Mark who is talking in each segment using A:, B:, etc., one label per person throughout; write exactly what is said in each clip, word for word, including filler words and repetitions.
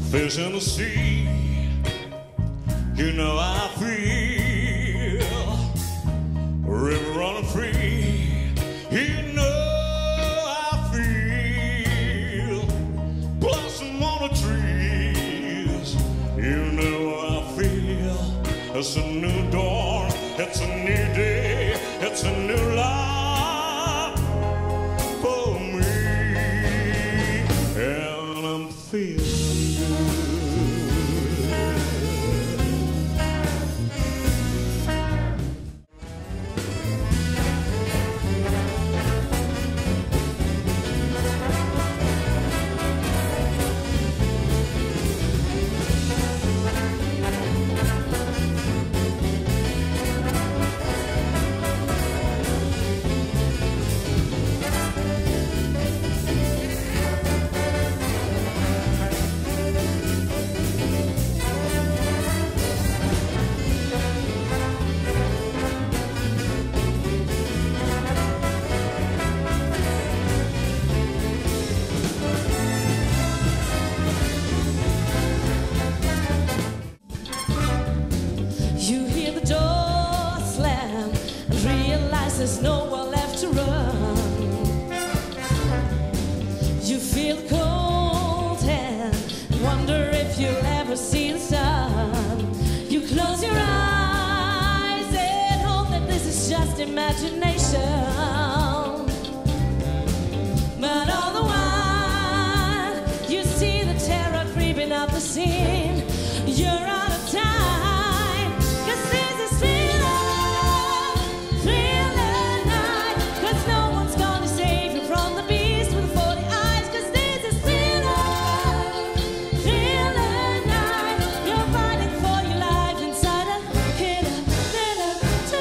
A: Fish in the sea, you know I feel. River running free, you know I feel. Blossom on the trees, you know I feel. It's a new dawn, it's a new day, it's a new life for me, and I'm feeling there's nowhere left to run. You feel cold and wonder if you'll ever see the sun. You close your eyes and hope that this is just imagination. But all the while you see the terror creeping up the scene. You're out of time, 'cause this is thriller, thriller night. 'Cause no one's gonna save you from the beast with forty eyes. 'Cause this is thriller, thriller night. You're fighting for your life inside a killer, thriller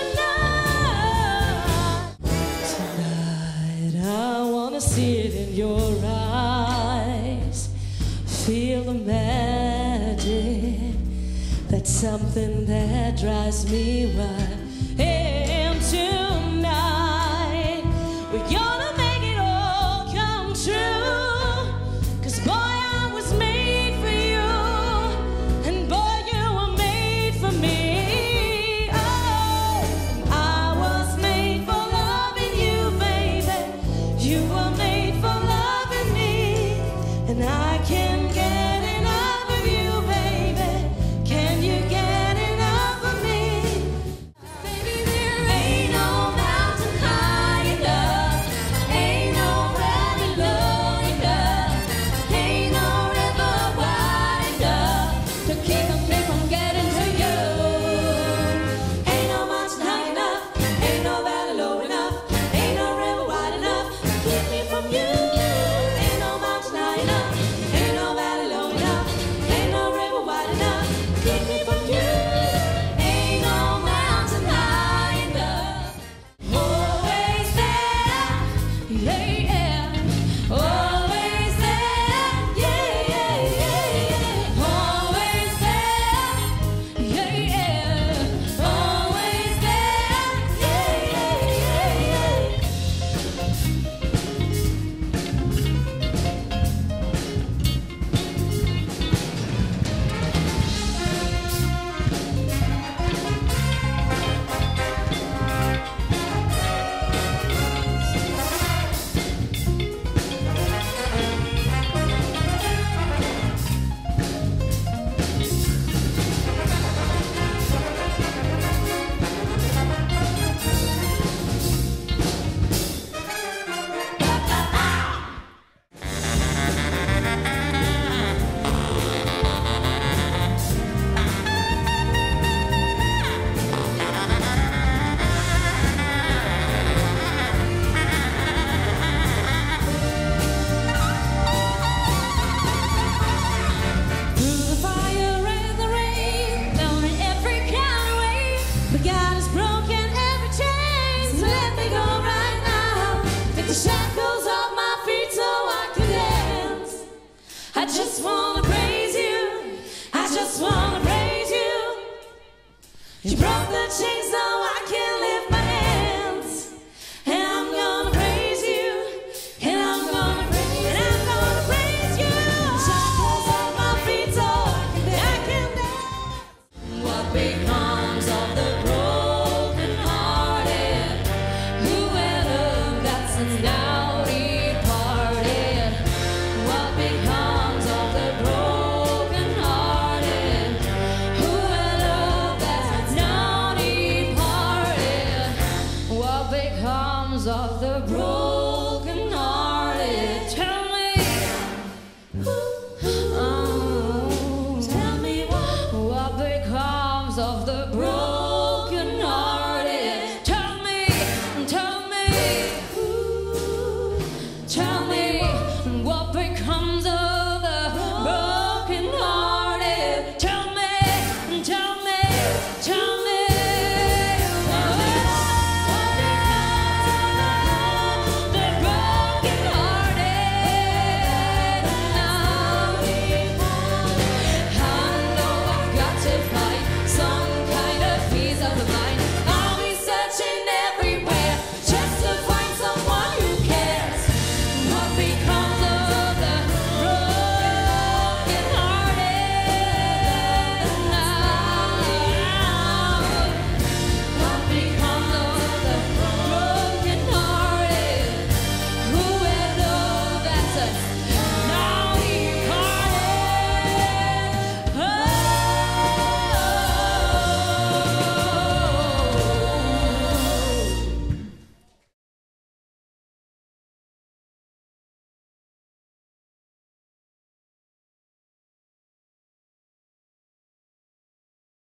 A: tonight. Tonight I wanna see it in your eyes. Feel the magic. That's something that drives me wild. And tonight we're gonna make it all come true. 'Cause boy, I was made for you, and boy, you were made for me. Oh, I was made for loving you, baby. You were made for loving me, and I can't get enough of you, baby. Can you get enough of me? Baby, there ain't no mountain high enough, ain't no valley low enough, ain't no river wide enough to keep me from getting to you. Ain't no mountain high enough, ain't no valley low enough, ain't no river wide enough to keep me from you. Ain't no mountain high enough, ain't no valley low enough, ain't no river wide enough to keep me from you. Ain't no mountain high enough. Always there, yeah, yeah. Always there, yeah, yeah, yeah, yeah. Always there, yeah, yeah. Always there, yeah, yeah, yeah, yeah. Through the fire and the rain, down in every kind of way, but God has broken every chain. So let me go right now. Take the shackles off my feet so I can dance. I just wanna praise you. I just wanna praise you. You broke the chains